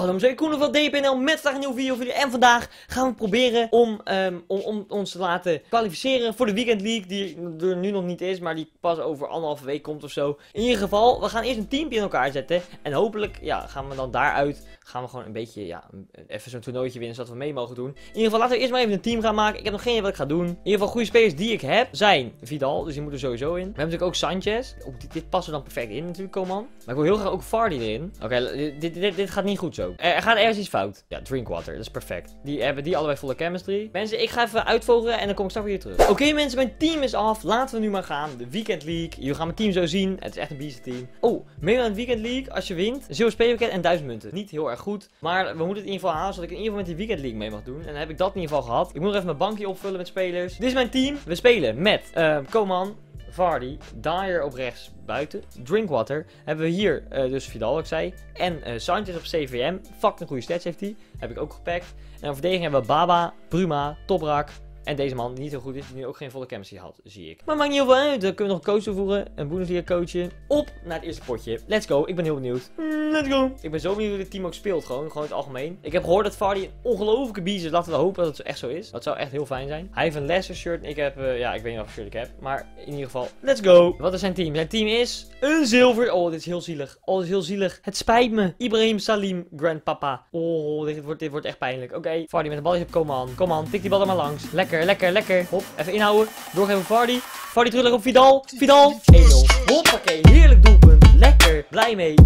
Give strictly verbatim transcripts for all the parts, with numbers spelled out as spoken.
Oh, dan ben Koen van D P N L met vandaag een nieuwe video voor jullie. En vandaag gaan we proberen om, um, om, om ons te laten kwalificeren voor de Weekend League. Die er nu nog niet is, maar die pas over anderhalve week komt of zo. In ieder geval, we gaan eerst een teampje in elkaar zetten. En hopelijk ja, gaan we dan daaruit gaan we gewoon een beetje, ja, even zo'n toernooitje winnen, zodat we mee mogen doen. In ieder geval, laten we eerst maar even een team gaan maken. Ik heb nog geen idee wat ik ga doen. In ieder geval, goede spelers die ik heb zijn Vidal, dus die moeten er sowieso in. We hebben natuurlijk ook Sanchez. Oh, dit, dit past er dan perfect in natuurlijk, Coman. Maar ik wil heel graag ook Vardy erin. Oké, okay, dit, dit, dit gaat niet goed zo. Er, er gaat ergens iets fout. Ja, Drinkwater, dat is perfect. Die hebben die allebei volle chemistry. Mensen, ik ga even uitvogelen en dan kom ik straks weer terug. Oké okay, mensen, mijn team is af. Laten we nu maar gaan. De Weekend League. Jullie gaan mijn team zo zien. Het is echt een beast team. Oh, mee aan het Weekend League. Als je wint, een zilver spelerpakket en duizend munten. Niet heel erg goed. Maar we moeten het in ieder geval halen, zodat ik in ieder geval met die Weekend League mee mag doen. En dan heb ik dat in ieder geval gehad. Ik moet nog even mijn bankje opvullen met spelers. Dit is mijn team. We spelen met uh, Coman, Vardy, Dyer op rechts buiten, Drinkwater. Hebben we hier uh, dus Vidal, ik zei. En uh, Sanchez op C V M. Fucking goede stats heeft hij. Heb ik ook gepakt. En op verdediging hebben we Baba, Bruma, Toprak. En deze man die niet heel goed is, die nu ook geen volle chemistry had, zie ik. Maar maakt niet heel veel uit. Dan kunnen we nog een coach toevoegen. Een Bundesliga coachje. Op naar het eerste potje. Let's go. Ik ben heel benieuwd. Mm, let's go. Ik ben zo benieuwd hoe dit team ook speelt. Gewoon, gewoon in het algemeen. Ik heb gehoord dat Vardy een ongelofelijke beest is. Laten we hopen dat het echt zo is. Dat zou echt heel fijn zijn. Hij heeft een Leicester shirt. En ik heb, uh, ja, ik weet niet wat voor shirt ik heb. Maar in ieder geval, let's go. Wat is zijn team? Zijn team is een zilver. Oh, dit is heel zielig. Oh, dit is heel zielig. Het spijt me. Ibrahim Salim, grandpapa. Oh, dit wordt, dit wordt echt pijnlijk. Oké, okay. Vardy met de bal is op. Kom aan. Kom aan. Tik die bal er maar langs. Lekker, lekker, lekker. Hop, even inhouden. Doorgeven Vardy. Vardy terug op Vidal. Vidal. één nul. Hoppakee, heerlijk doelpunt. Lekker, blij mee.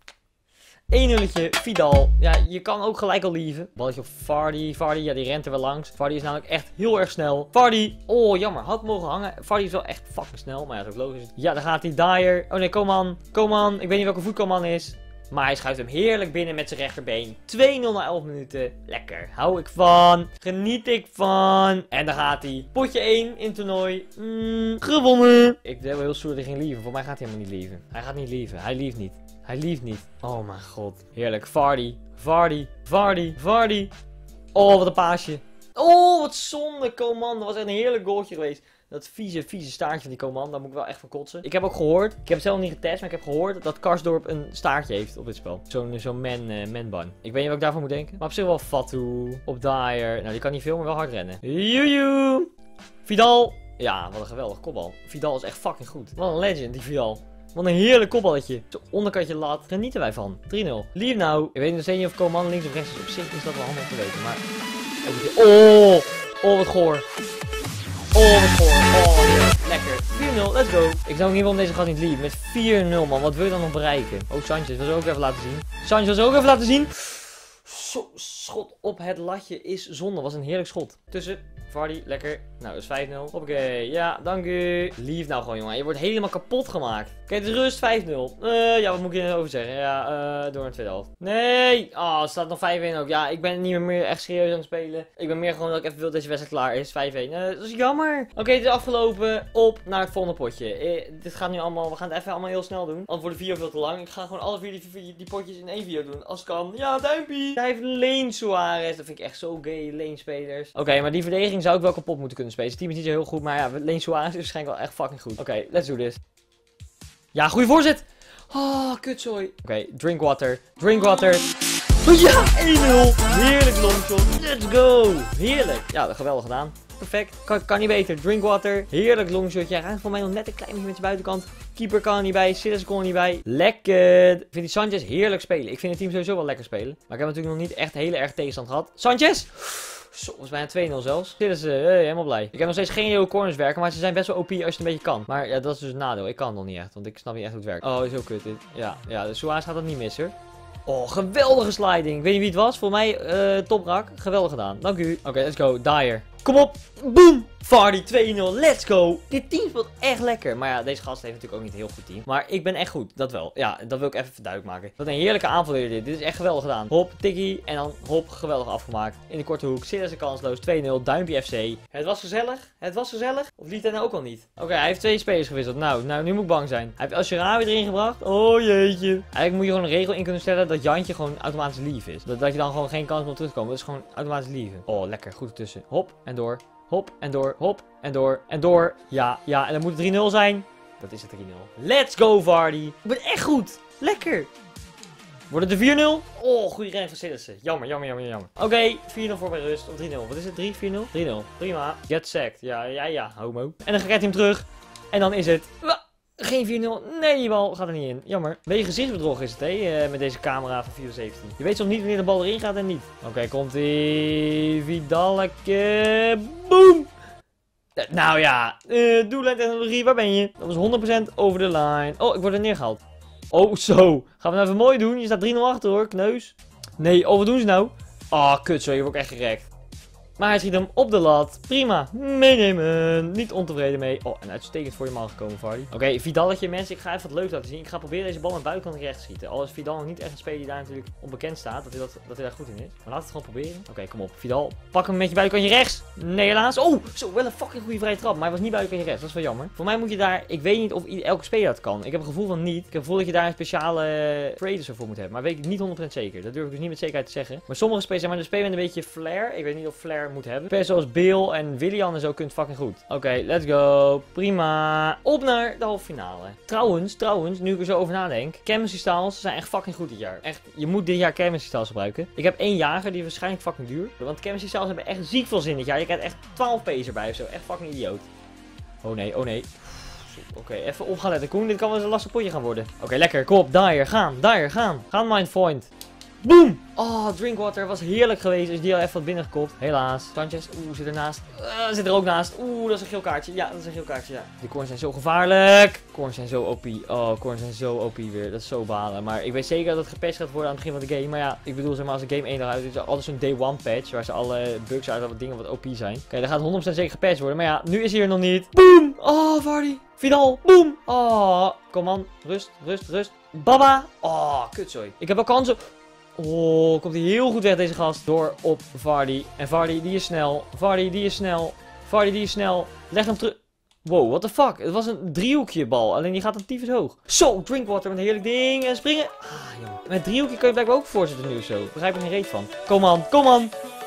één nulletje, Vidal. Ja, je kan ook gelijk al lieven. Balletje op Vardy. Vardy, ja, die rent er wel langs. Vardy is namelijk echt heel erg snel. Vardy. Oh, jammer. Had mogen hangen. Vardy is wel echt fucking snel. Maar ja, dat is ook logisch. Ja, daar gaat hij. Dyer. Oh nee, kom aan. Kom aan. Ik weet niet welke voet Coman is. Maar hij schuift hem heerlijk binnen met zijn rechterbeen. twee nul na elf minuten. Lekker. Hou ik van. Geniet ik van. En daar gaat hij. Potje één in het toernooi. Mm, gewonnen. Ik deed wel heel stoer dat hij ging lieven. Voor mij gaat hij helemaal niet lieven. Hij gaat niet lieven. Hij lieft niet. Hij lieft niet. Oh mijn god. Heerlijk. Vardy. Vardy. Vardy. Vardy. Oh, wat een paasje. Oh, wat zonde. Coman. Dat was echt een heerlijk goaltje geweest. Dat vieze, vieze staartje van die Coman, daar moet ik wel echt van kotsen. Ik heb ook gehoord, ik heb het zelf niet getest, maar ik heb gehoord dat Karsdorp een staartje heeft op dit spel. Zo'n zo'n man, uh, man-bun. Ik weet niet wat ik daarvan moet denken. Maar op zich wel Fatou, op Dyer. Nou, die kan niet veel, maar wel hard rennen. Joejoe. Vidal. Ja, wat een geweldig kopbal. Vidal is echt fucking goed. Wat een legend, die Vidal. Wat een heerlijk kopballetje. Zo'n onderkantje lat. Genieten wij van. drie nul. Leave nou. Ik weet nog steeds niet of Coman links of rechts is. Op zich is dat wel handig te weten, maar... Oh, oh, wat goor. Oh, wat goor. Oh, ja. Lekker. vier nul, let's go. Ik zou in ieder geval deze gast niet lief. Met vier nul, man. Wat wil je dan nog bereiken? Oh, Sanchez wil ze ook even laten zien. Sanchez wil ze ook even laten zien. Zo, schot op het latje is zonde. Was een heerlijk schot. Tussen Vardy, lekker. Nou, dat is vijf nul. Hoppakee. Ja, dank u. Lief nou gewoon, jongen. Je wordt helemaal kapot gemaakt. Oké, het is rust. vijf nul. Uh, ja, wat moet ik erover zeggen? Ja, uh, door een tweede helft. Nee. Oh, het staat nog vijf één ook. Ja, ik ben niet meer echt serieus aan het spelen. Ik ben meer gewoon dat ik even wil dat deze wedstrijd klaar is. vijf één. Uh, dat is jammer. Oké, okay, het is afgelopen. Op naar het volgende potje. Uh, dit gaat nu allemaal... We gaan het even allemaal heel snel doen. Anders wordt de video veel te lang. Ik ga gewoon alle vier die, die potjes in één video doen. Als het kan. Ja, duimpie. Hij heeft Leen Suarez. Dat vind ik echt zo gay. Leen spelers. Oké, okay, maar die verdediging zou ik wel kapot moeten kunnen spelen. Het team is niet zo heel goed, maar ja, Leen Suarez is waarschijnlijk wel echt fucking goed. Oké, okay, let's do this. Ja, goede voorzet. Oh, kutzooi. Oké, okay, Drinkwater. Drinkwater. Ja, één nul. Heerlijk longshot. Let's go. Heerlijk. Ja, geweldig gedaan. Perfect. Kan, kan niet beter. Drinkwater. Heerlijk longshotje. Hij raakt voor mij nog net een klein beetje met zijn buitenkant. Keeper kan er niet bij. Silas kon er niet bij. Lekker. Ik vind die Sanchez heerlijk spelen. Ik vind het team sowieso wel lekker spelen. Maar ik heb natuurlijk nog niet echt hele erg tegenstand gehad. Sanchez. Zo, was bijna twee nul zelfs. Dit is uh, helemaal blij. Ik heb nog steeds geen heel corners werken, maar ze zijn best wel O P als je het een beetje kan. Maar ja, dat is dus een nadeel. Ik kan het nog niet echt, want ik snap niet echt hoe het werkt. Oh, is ook kut dit. Ja, ja, de Suarez gaat dat niet missen. Oh, geweldige sliding. Ik weet niet wie het was. Voor mij uh, Toprak. Geweldig gedaan. Dank u. Oké, okay, let's go. Dyer. Kom op. Boom. Vardy twee nul. Let's go. Dit team speelt echt lekker. Maar ja, deze gast heeft natuurlijk ook niet een heel goed team. Maar ik ben echt goed. Dat wel. Ja, dat wil ik even duidelijk maken. Wat een heerlijke aanval hier dit. Dit is echt geweldig gedaan. Hop, tikkie. En dan hop, geweldig afgemaakt. In de korte hoek. Serieus kansloos. twee nul. Duimpje F C. Het was gezellig. Het was gezellig. Of liet hij nou ook al niet? Oké, okay, hij heeft twee spelers gewisseld. Nou, nou, nu moet ik bang zijn. Hij heeft El Shaarawy erin gebracht. Oh jeetje. Eigenlijk moet je gewoon een regel in kunnen stellen dat Jantje gewoon automatisch lief is. Dat, dat je dan gewoon geen kans meer op terugkomen. Dat is gewoon automatisch lief. Oh, lekker. Goed ertussen. Hop en door. Hop en door, hop en door en door. Ja, ja, en dan moet het drie nul zijn. Dat is het drie nul. Let's go, Vardy. Ik ben echt goed. Lekker. Wordt het de vier nul? Oh, goede ren van Sillissen. Jammer, jammer, jammer, jammer. Oké, okay, vier nul voor bij rust. Of drie nul. Wat is het? drie, vier nul? drie nul. Prima. Get sacked. Ja, ja, ja. Homo. En dan gaat hij hem terug. En dan is het... Geen vier nul. Nee, die bal gaat er niet in. Jammer. Beetje gezichtsbedrog is het, hè? Met deze camera van FIFA zeventien. Je weet soms niet wanneer de bal erin gaat en niet. Oké, okay, komt ie. Vidalke. Boom! Nou ja. Uh, doellijntechnologie, waar ben je? Dat was honderd procent over de line. Oh, ik word er neergehaald. Oh, zo. Gaan we nou even mooi doen? Je staat drie nul achter, hoor. Kneus. Nee, oh, wat doen ze nou? Ah, oh, kut, zo. Je wordt echt gerekt. Maar hij schiet hem op de lat. Prima. Meenemen. Niet ontevreden mee. Oh, en uitstekend voor je man gekomen, Vardy. Oké, okay, Vidalletje, mensen. Ik ga even wat leuks laten zien. Ik ga proberen deze bal naar buitenkant recht te schieten. Al is Vidal nog niet echt een speler die daar natuurlijk onbekend staat. Dat hij, dat, dat hij daar goed in is. Maar laten we het gewoon proberen. Oké, okay, kom op. Vidal. Pak hem met je buitenkantje rechts. Nee, helaas. Oh, zo. Wel een fucking goede vrije trap. Maar hij was niet buitenkantje rechts. Dat is wel jammer. Voor mij moet je daar... Ik weet niet of elke speler dat kan. Ik heb het gevoel van niet. Ik heb het gevoel dat je daar een speciale traders voor moet hebben. Maar weet ik niet honderd procent zeker. Dat durf ik dus niet met zekerheid te zeggen. Maar sommige spelers zijn maar de speler met een beetje flair. Ik weet niet of flair moet hebben. Spelers zoals Bill en Willian en zo kunt fucking goed. Oké, okay, let's go. Prima. Op naar de halve finale. Trouwens, trouwens, nu ik er zo over nadenk. Chemistry styles zijn echt fucking goed dit jaar. Echt, je moet dit jaar chemistry styles gebruiken. Ik heb één jager, die is waarschijnlijk fucking duur. Want chemistry styles hebben echt ziek veel zin dit jaar. Je krijgt echt twaalf P's erbij of zo. Echt fucking idioot. Oh nee, oh nee. Oké, okay, even op gaan letten, Koen. Dit kan wel eens een lastig potje gaan worden. Oké, okay, lekker. Kom op, Dyer. Gaan, Dyer, gaan. Gaan, Mindpoint. Boom! Oh, Drinkwater was heerlijk geweest. Is die al even wat binnengekopt. Helaas. Sanchez, oeh, zit ernaast. Uh, zit er ook naast. Oeh, dat is een geel kaartje. Ja, dat is een geel kaartje, ja. Die corners zijn zo gevaarlijk. Corners zijn zo O P. Oh, corners zijn zo O P weer. Dat is zo balen. Maar ik weet zeker dat het gepatcht gaat worden aan het begin van de game. Maar ja, ik bedoel, zeg maar, als de game één eruit is, is er altijd zo'n day one patch. Waar ze alle bugs uit, wat dingen wat O P zijn. Oké, okay, daar gaat honderd procent zeker gepatcht worden. Maar ja, nu is hij er nog niet. Boom! Oh, Vardy. Vidal. Boom! Oh, kom aan. Rust, rust, rust. Baba. Oh, kutzooi. Ik heb wel kansen. Oh, komt hij heel goed weg deze gast. Door op Vardy. En Vardy die is snel. Vardy die is snel. Vardy die is snel. Leg hem terug. Wow, what the fuck. Het was een driehoekje bal. Alleen die gaat een tyfus hoog. Zo, Drinkwater met een heerlijk ding. En springen. Ah, jongen. Met driehoekje kun je blijkbaar ook voorzetten nu zo. Begrijp er geen reet van. Kom aan, kom aan.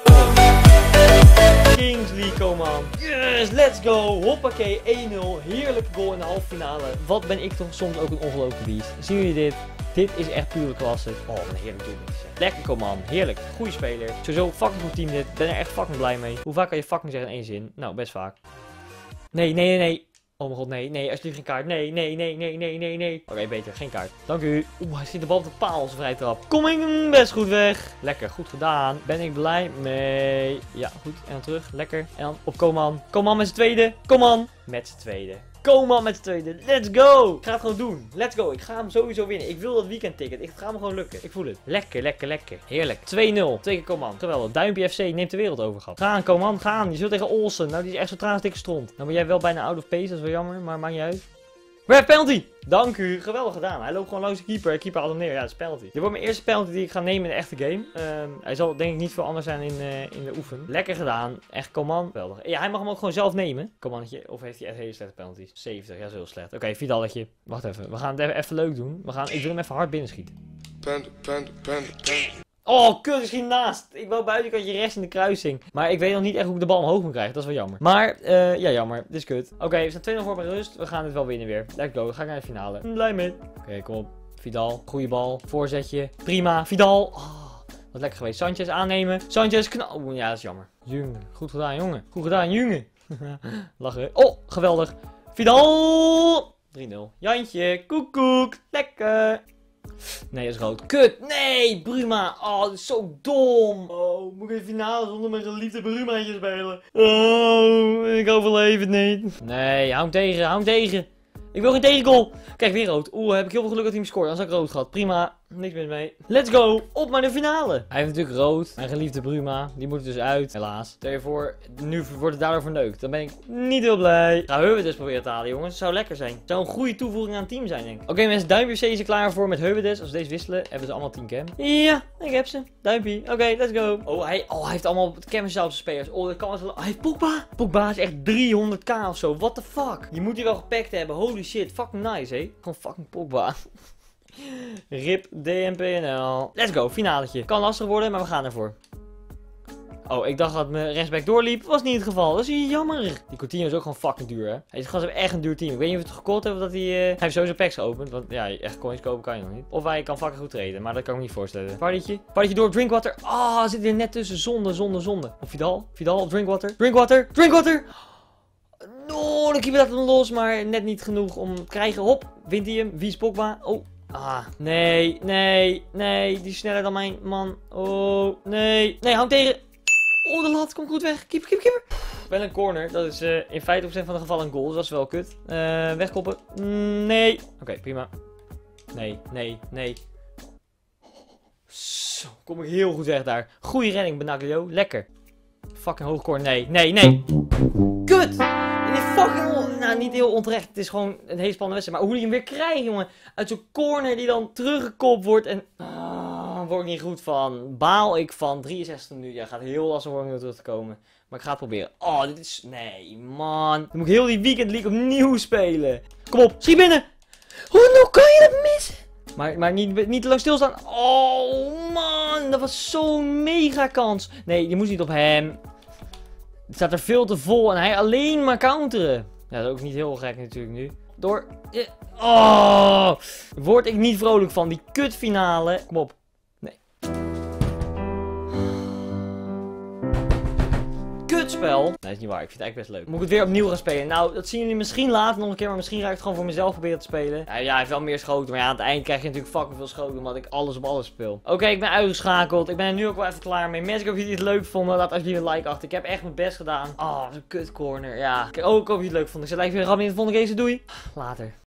Kingsley, kom aan. Yes, let's go. Hoppakee, één nul. Heerlijke goal in de halve finale. Wat ben ik toch soms ook een ongelooflijke beest. Zien jullie dit? Dit is echt pure klasse. Oh, wat een heerlijk doel. Lekker, kom aan. Heerlijk. Goeie speler. Sowieso fucking goed team dit. Ben er echt fucking blij mee. Hoe vaak kan je fucking zeggen in één zin? Nou, best vaak. Nee, nee, nee, nee. Oh mijn god, nee. Nee, alsjeblieft geen kaart. Nee, nee, nee, nee, nee, nee, nee. Oké, okay, beter. Geen kaart. Dank u. Oeh, hij schiet de bal op de paal als een vrije trap. Kom ik best goed weg. Lekker, goed gedaan. Ben ik blij mee. Ja, goed. En dan terug. Lekker. En dan op Koman. Koman met z'n tweede. Koman met z'n tweede. Koman met z'n tweede. Let's go. Ik ga het gewoon doen. Let's go. Ik ga hem sowieso winnen. Ik wil dat weekend ticket. Ik ga hem gewoon lukken. Ik voel het. Lekker, lekker, lekker. Heerlijk. twee nul. Twee keer Koman. Geweldig. Duimpje F C neemt de wereld over, gehad. Gaan, Koman. Gaan. Je zult tegen Olsen. Nou, die is echt zo traag dikke stront. Nou ben jij wel bijna out of pace. Dat is wel jammer. Maar maakt niet uit. Red penalty! Dank u, geweldig gedaan. Hij loopt gewoon langs de keeper. De keeper haalt hem neer. Ja, dat is penalty. Dit wordt mijn eerste penalty die ik ga nemen in de echte game. Um, hij zal denk ik niet veel anders zijn in, uh, in de oefen. Lekker gedaan. Echt, Coman. Geweldig. Ja, hij mag hem ook gewoon zelf nemen. Comannetje. Of heeft hij echt hele slechte penalties? zeventig, ja, dat is heel slecht. Oké, okay, Vidalletje. Wacht even. We gaan het even, even leuk doen. We gaan, ik wil hem even hard binnenschieten. Pen, pen, pen, pen. Oh, kut, is geen naast. Ik wou buitenkantje rechts in de kruising. Maar ik weet nog niet echt hoe ik de bal omhoog moet krijgen. Dat is wel jammer. Maar, uh, ja, jammer. Dit is kut. Oké, okay, we staan twee nul voor bij rust. We gaan dit wel winnen weer. Let's go. We gaan naar de finale. Blij mee. Oké, okay, kom op. Vidal. Goeie bal. Voorzetje. Prima. Vidal. Oh, wat lekker geweest. Sanchez aannemen. Sanchez knal. Oeh, ja, dat is jammer. Jongen. Goed gedaan, jongen. Goed gedaan, jongen. Lachen. Oh, geweldig. Vidal. drie nul. Jantje. Koekoek. Lekker. Nee, dat is rood. Kut! Nee! Bruma! Oh, dat is zo dom! Oh, moet ik in de finale zonder mijn geliefde Brumaatje spelen? Oh, ik overleef het niet. Nee, hou hem tegen, hou hem tegen. Ik wil geen tegengoal. Kijk, weer rood. Oeh, heb ik heel veel geluk dat hij hem scoort. Anders had ik rood gehad. Prima. Niks mis mee. Let's go. Op naar de finale. Hij heeft natuurlijk rood. Mijn geliefde Bruma. Die moet er dus uit. Helaas. Stel je voor, nu wordt het daardoor verneukt. Dan ben ik niet heel blij. Gaan we Heuwedes proberen te halen, jongens. Het zou lekker zijn. Het zou een goede toevoeging aan het team zijn, denk ik. Oké, okay, mensen. Duimpje is er klaar voor met Heuwedes. Als we deze wisselen, hebben ze allemaal tien cam. Ja, ik heb ze. Duimpje. Oké, okay, let's go. Oh hij, oh, hij heeft allemaal cam zelf spelers. Oh, dat kan wel. Hij heeft Pogba. Pogba is echt driehonderd k of zo. What the fuck? Je moet die wel gepakt hebben. Holy shit. Fucking nice, hé. Gewoon fucking Pogba. Rip D M P N L. Let's go, finaletje. Kan lastig worden, maar we gaan ervoor. Oh, ik dacht dat mijn rechtsback doorliep. Was niet het geval. Dat is jammer. Die Coutinho is ook gewoon fucking duur, hè. Deze gast heeft echt een duur team. Ik weet niet of we het gekocht hebben dat hij... Uh... Hij heeft sowieso packs geopend. Want ja, echt coins kopen kan je nog niet. Of hij kan fucking goed treden. Maar dat kan ik me niet voorstellen. Partytje. Partytje door Drinkwater. Ah, oh, zit er net tussen. Zonde, zonde, zonde. Of Vidal. Vidal of Drinkwater. Drinkwater. Drinkwater. No, de keeper laat hem los. Maar net niet genoeg om te krijgen. Hop. Wint hij hem. Wie is Pogba? Oh. Ah, nee, nee, nee. Die is sneller dan mijn man. Oh, nee. Nee, hou tegen. Oh, de lat komt goed weg. Keeper, keeper, keeper. Wel een corner. Dat is uh, in vijftig procent van de gevallen een goal. Dus dat is wel kut. Uh, wegkoppen. Mm, nee. Oké, okay, prima. Nee, nee, nee. Zo, kom ik heel goed weg daar. Goeie redding, Benaglio. Lekker. Fucking hoog corner. Nee, nee, nee. Kut. Dit is fucking... Nou, niet heel onterecht. Het is gewoon een hele spannende wedstrijd. Maar hoe die hem weer krijgt, jongen. Uit zo'n corner die dan teruggekopt wordt. En... Ah, daar word ik niet goed van. Baal ik van. drieënzestig minuten. Ja, gaat heel lastig worden om terug te komen. Maar ik ga het proberen. Oh, dit is... Nee, man. Dan moet ik heel die Weekend League opnieuw spelen. Kom op, schiet binnen. Hoe nou kan je dat missen? Maar, maar niet, niet te lang stilstaan. Oh, man. Dat was zo'n mega kans. Nee, je moest niet op hem. Het staat er veel te vol. En hij alleen maar counteren. Ja, dat is ook niet heel gek natuurlijk nu. Door... Oh! Word ik niet vrolijk van. Die kutfinale. Kom op. Nee. Kutspel. Nee, dat is niet waar. Ik vind het eigenlijk best leuk. Moet ik het weer opnieuw gaan spelen? Nou, dat zien jullie misschien later nog een keer. Maar misschien ga ik het gewoon voor mezelf proberen te spelen. Ja, ja hij heeft wel meer schoten. Maar ja, aan het eind krijg je natuurlijk fucking veel schoten. Omdat ik alles op alles speel. Oké, okay, ik ben uitgeschakeld. Ik ben er nu ook wel even klaar mee. Mensen, ik hoop dat jullie het leuk vonden. Laat alsjeblieft een like achter. Ik heb echt mijn best gedaan. Oh, zo'n kut corner. Ja. Oh, ik hoop dat jullie het leuk vonden. Ik zet like weer in de volgende keer. Doei. Later.